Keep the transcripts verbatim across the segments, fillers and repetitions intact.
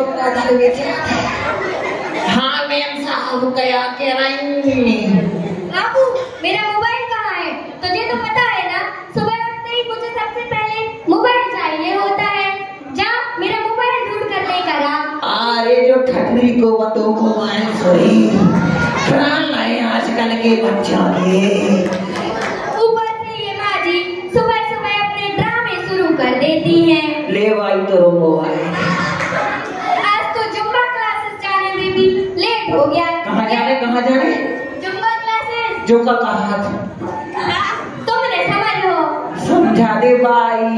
हाँ मैम साहब क्या कह रही? बाबू मेरा मोबाइल कहाँ है? तुझे तो पता है ना, सुबह उठते ही मुझे सबसे पहले मोबाइल चाहिए होता है। जा मेरा मोबाइल ढूंढ कर लेकर आ। अरे जो ठकरी को बतो मोबाइल सोई प्राण लाए आजकल के बच्चों के। ऊपर से ये माँ जी सुबह सुबह अपने ड्रामे शुरू कर देती हैं। ले भाई तो मोबाइल। आज तो जुम्बा क्लासेस जाने में भी लेट हो गया। कहाँ जाने कहाँ जाने? Zumba classes. जो का कहा था तुमने समझ लो। समझा दे भाई।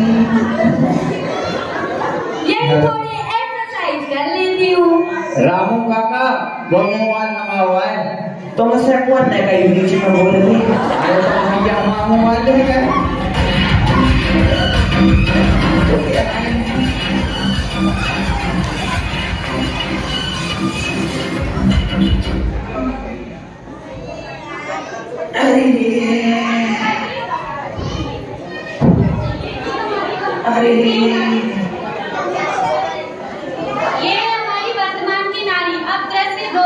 यही थोड़ी एक्सरसाइज कर लेती हूँ। रामू काका वो मोबाइल नंगा हुआ है। तुमसे कौन ने कही बीच में बोल रही? अरे तो भैया हमारा मोबाइल दे गए। अरे अरे ये हमारी वर्तमान की नारी। अब दृश्य दो।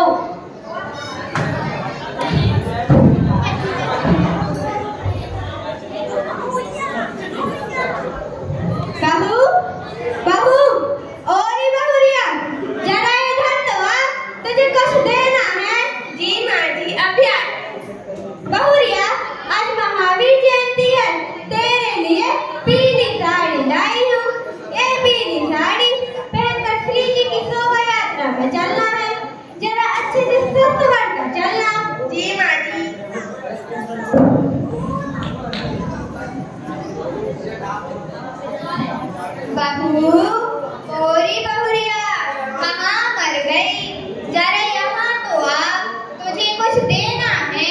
बहू बहू और ही बहुरिया जरा इधर तो आ, तुझे कुछ देना है। जी माँ जी अभी आ। बहुरिया आज महावीर जयंती है, तेरे लिए पीली साड़ी लाई हूँ। ये पीली साड़ी पहनकर श्री जी की शोभा यात्रा में चलना है। जरा अच्छे से संवर कर चलना। जी माँ जी। बहू ओरी बहुरिया कहाँ मर गई? जरा यहाँ तो आ, तुझे कुछ देना है।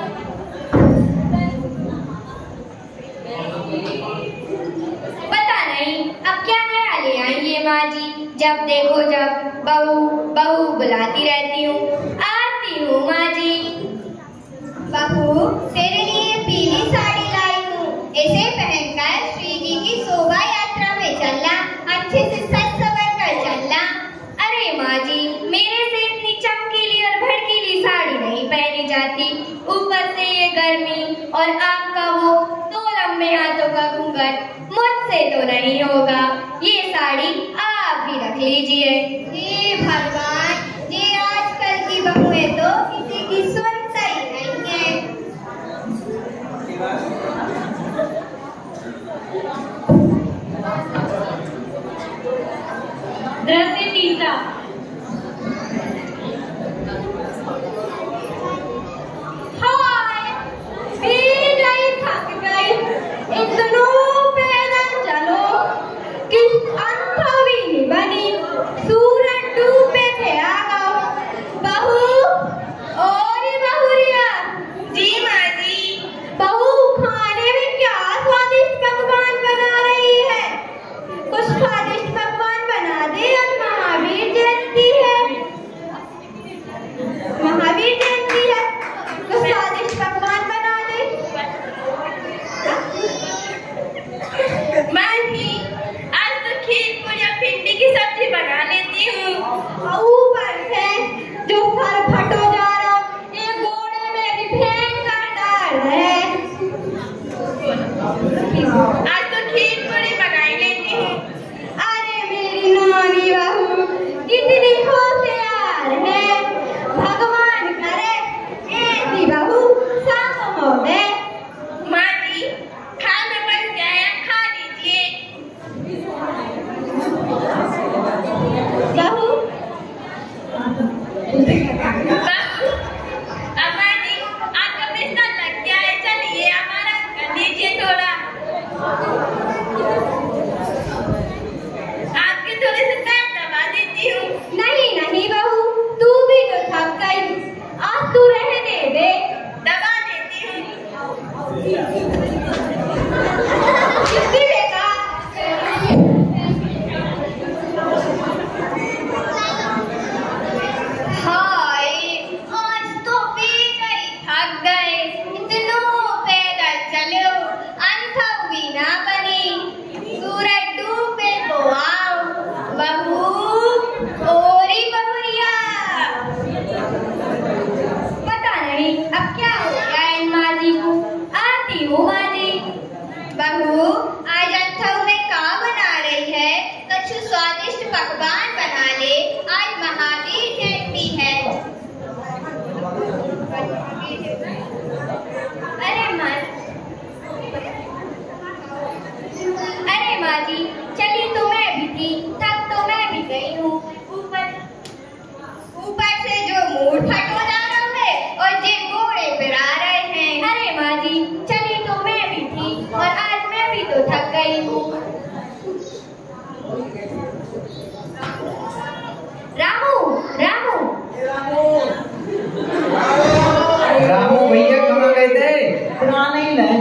पता नहीं अब क्या नया ले आई ये माँ जी। जब देखो जब बहू बहू बुलाती रहती हूँ। आती हूँ माँ जी। बहू तेरे लिए पीली साड़ी लाई हूँ, इसे पहनकर श्री जी की शोभा यात्रा में चलना। अच्छे से सज सवर कर चलना। अरे माँ जी मेरे से इतनी चमकीली और भड़कीली साड़ी नहीं पहनी जाती। ऊपर से ये गर्मी और आपका वो दो लंबे हाथों का घूंघट मुझसे तो नहीं होगा। ये साड़ी आप भी रख लीजिए। हे भगवान, ये आजकल की बहुएं तो किसी की सुनता ही नहीं है। दृश्य तीसरा। हाय भीड़ गई थक गई, इन दोनों पैदल चलो। किस अंतवी बनी, सूरज डूबे थे आ गओ। बहू और ही बहुरिया। जी माँ जी। बहू खाने में क्या स्वादिष्ट पकवान बना रही है? कुछ स्वादिष्ट पकवान बना दे, आज महावीर जयंती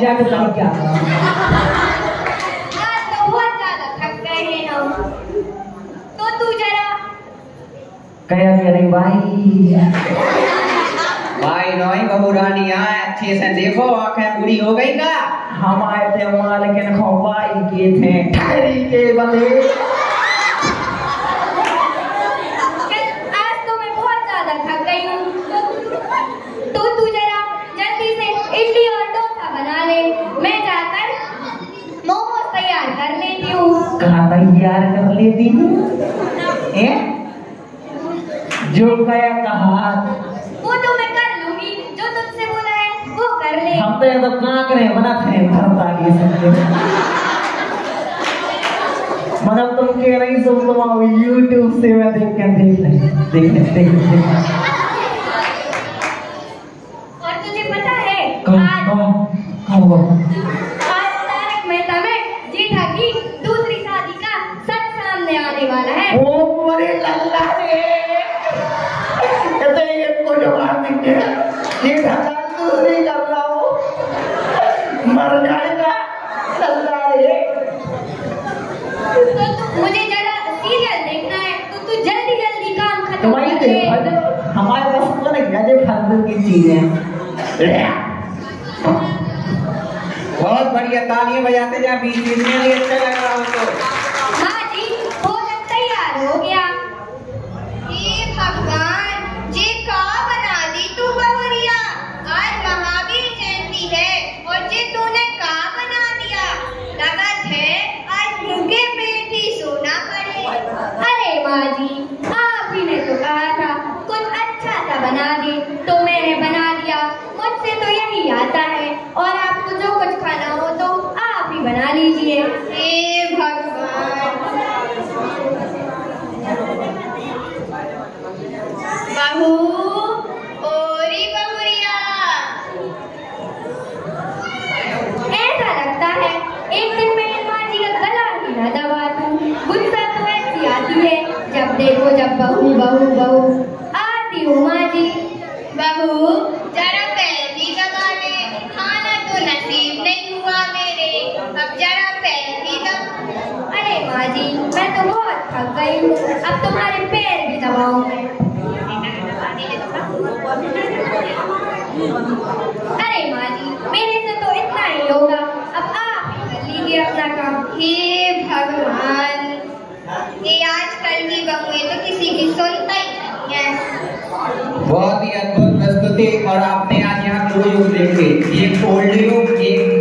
जाके कहीं क्या आज तो बहुत ज्यादा थक गए हैं हम। तो तू जरा कया मेरे भाई भाई नोई बहू रानी आए अच्छे से देखो, आंखें पूरी हो गई का? हम आए थे वहाँ लेकिन खवाई के थे ठहरी के बंदे। आज तो मैं बहुत ज्यादा थक गई हूँ। तो तू जरा जल्दी से इडली और डोसा बना ले, मैं जाकर मोमोज तैयार कर लेती हूँ। कहाँ तैयार कर लेती हूँ? हैं? जो कया कहा वो तो मैं कर लूंगी, जो तुझसे बोला है वो कर ले। हम तो ये तो कहाँ करें बना थे भरता के सकते मतलब तुम कह रही सो तुम यूट्यूब से मैं देख कर देख ले देख ले देख ले और तुझे पता है कौन आज कौन कौन आज तारक मेहता में जेठा की दूसरी शादी का सच सामने आने वाला है। ओ मेरे लल्ला रे कहते ये को जवाब देंगे ये ढका दूसरी कर रहा हूँ मर जाएगा लल्ला रे। तो तू मुझे जरा सीरियल देखना है तो तू जल्दी जल्दी काम खत्म तुम्हारी कर ले। हमारे पास कौन है गजब फालतू की चीजें बहुत बढ़िया, तालियां बजाते जा बीच बीच में, ये अच्छा लग रहा हो तो। हाँ जी, भोजन तैयार हो गया। हे भगवान, ये का बना दी तू बहुरिया? आज महावीर जयंती है और ये तूने का बना दिया? लगा थे आज भूखे पेट ही सोना पड़े। अरे माँ जी, आप ही ने तो कहा था कुछ अच्छा सा बना दे, तो मैंने बना दिया। मुझसे तो यही आता है और आपको जो कुछ खाना हो तो आप ही बना लीजिए। हे भगवान। बहू, ओरी बहुरिया। ऐसा लगता है एक दिन मैं माँ जी का गला ही ना दबा दूं। गुस्सा तो ऐसी आती है जब देखो जब बहू बहू बहू। आती हूँ माँ जी। बहू जरा पैर भी दबा ले, खाना तो नसीब नहीं हुआ मेरे, अब जरा पैर भी दबा। अरे माँ जी, मैं तो बहुत थक गई हूँ, अब तुम्हारे पैर भी दबाऊं मैं। अरे माँ जी, मेरे से तो इतना ही होगा, अब आप ही कर लीजिए अपना काम। हे भगवान, ये आजकल की बहुएं तो किसी की सुनता ही नहीं है। बहुत ही अद्भुत प्रस्तुति, और आपने आज यहाँ दो युग देखे, एक ओल्ड युग, एक